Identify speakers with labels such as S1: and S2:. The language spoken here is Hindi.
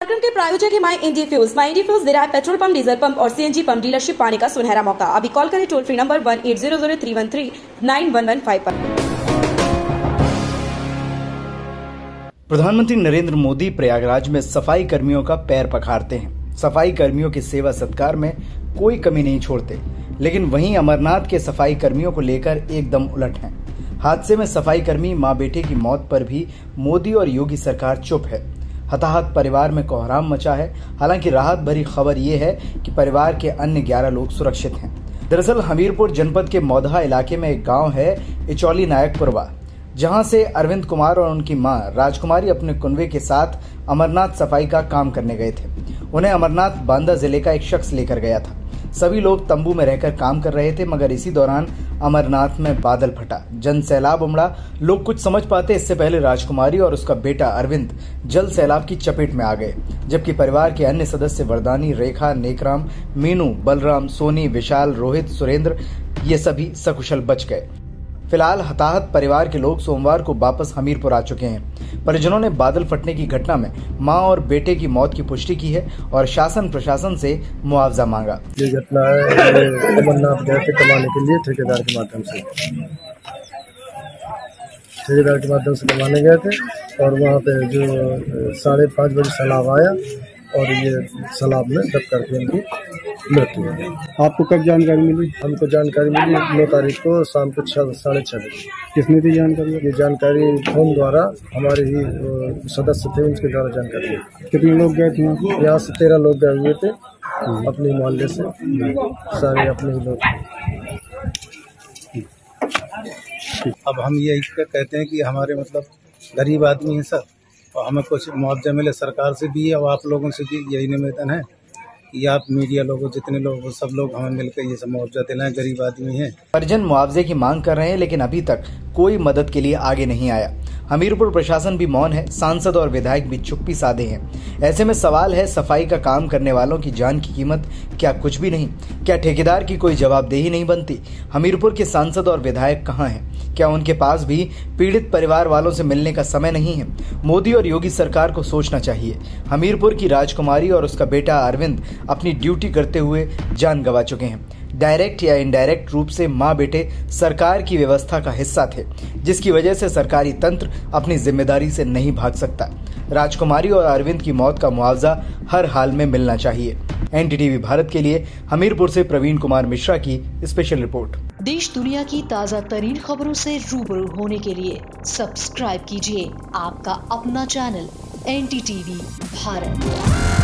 S1: कार्यक्रम के प्रायोजक है my India fuels. My India fuels दे रहा है पेट्रोल पंप, डीजल पंप और सीएनजी पंप डीलरशिप पाने का सुनहरा मौका। अभी कॉल करें टोल फ्री नंबर 1800-313-9115 पर।
S2: प्रधानमंत्री नरेंद्र मोदी प्रयागराज में सफाई कर्मियों का पैर पखारते हैं। सफाई कर्मियों की सेवा सत्कार में कोई कमी नहीं छोड़ते, लेकिन वहीं अमरनाथ के सफाई कर्मियों को लेकर एकदम उलट हैं। हादसे में सफाई कर्मी मां बेटे की मौत पर भी मोदी और योगी सरकार चुप है। हताहत परिवार में कोहराम मचा है। हालांकि राहत भरी खबर यह है कि परिवार के अन्य 11 लोग सुरक्षित हैं। दरअसल हमीरपुर जनपद के मौधा इलाके में एक गांव है इचौली नायकपुरवा, जहां से अरविंद कुमार और उनकी मां राजकुमारी अपने कुनबे के साथ अमरनाथ सफाई का काम करने गए थे। उन्हें अमरनाथ बांदा जिले का एक शख्स लेकर गया था। सभी लोग तंबू में रहकर काम कर रहे थे, मगर इसी दौरान अमरनाथ में बादल फटा, जन सैलाब उमड़ा। लोग कुछ समझ पाते इससे पहले राजकुमारी और उसका बेटा अरविंद जल सैलाब की चपेट में आ गए, जबकि परिवार के अन्य सदस्य वरदानी, रेखा, नेकराम, मीनू, बलराम, सोनी, विशाल, रोहित, सुरेंद्र ये सभी सकुशल बच गए। फिलहाल हताहत परिवार के लोग सोमवार को वापस हमीरपुर आ चुके हैं। परिजनों ने बादल फटने की घटना में मां और बेटे की मौत की पुष्टि की है और शासन प्रशासन से मुआवजा मांगा।
S3: ये घटना है अमरनाथ गए थे कमाने के लिए ठेकेदार के माध्यम से कमाने गए थे और वहाँ पे जो 5:30 बजे सैलाब आया और ये सैलाब में दब करके इनकी मृत्यु हुई।
S4: आपको कब जानकारी मिली?
S3: हमको जानकारी मिली 9 तारीख को शाम को 6:30 बजे।
S4: किसने दी जानकारी?
S3: ये जानकारी फोन द्वारा हमारे ही सदस्य थे, उनके द्वारा जानकारी।
S4: कितने लोग गए थे
S3: यहाँ से? 13 लोग गए हुए थे अपने मोहल्ले से, सारे अपने ही लोग।
S5: अब हम यही कहते हैं कि हमारे गरीब आदमी हैं सर, और हमें कुछ मुआवजा मिले सरकार से भी और आप लोगों से भी यही निवेदन है कि आप मीडिया लोगों, जितने लोग, सब लोग हमें मिलकर ये सब मुआवजा दिलाएं। गरीब आदमी हैं।
S2: परिजन मुआवजे की मांग कर रहे हैं, लेकिन अभी तक कोई मदद के लिए आगे नहीं आया। हमीरपुर प्रशासन भी मौन है। सांसद और विधायक भी चुप्पी साधे हैं। ऐसे में सवाल है, सफाई का काम करने वालों की जान की कीमत क्या कुछ भी नहीं? क्या ठेकेदार की कोई जवाबदेही नहीं बनती? हमीरपुर के सांसद और विधायक कहाँ हैं? क्या उनके पास भी पीड़ित परिवार वालों से मिलने का समय नहीं है? मोदी और योगी सरकार को सोचना चाहिए। हमीरपुर की राजकुमारी और उसका बेटा अरविंद अपनी ड्यूटी करते हुए जान गंवा चुके हैं। डायरेक्ट या इनडायरेक्ट रूप से मां बेटे सरकार की व्यवस्था का हिस्सा थे, जिसकी वजह से सरकारी तंत्र अपनी जिम्मेदारी से नहीं भाग सकता। राजकुमारी और अरविंद की मौत का मुआवजा हर हाल में मिलना चाहिए। एनडीटीवी भारत के लिए हमीरपुर से प्रवीण कुमार मिश्रा की स्पेशल रिपोर्ट।
S6: देश दुनिया की ताज़ा तरीन खबरों से रूबरू होने के लिए सब्सक्राइब कीजिए आपका अपना चैनल एनडीटीवी भारत।